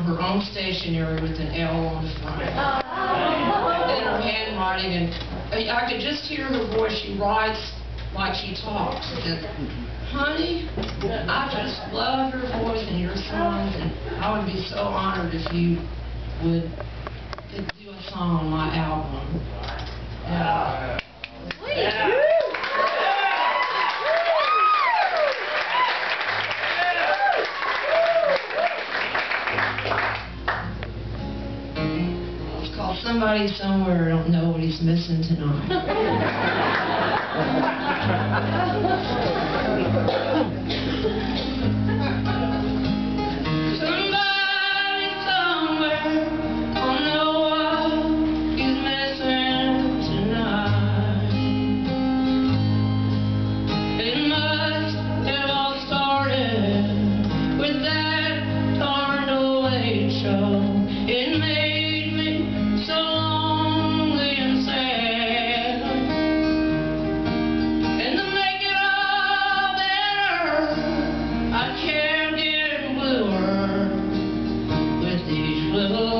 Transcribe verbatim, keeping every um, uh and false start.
her own stationery with an L on the front. And her handwriting, and I could just hear her voice. She writes like she talks. And, honey, I just love your voice and your songs, and I would be so honored if you would could do a song on my album. Yeah. Yeah. It's called Somebody Somewhere Don't Know What He's Missing Tonight. It made me so lonely and sad, and to make it all better, I kept getting bluer with each little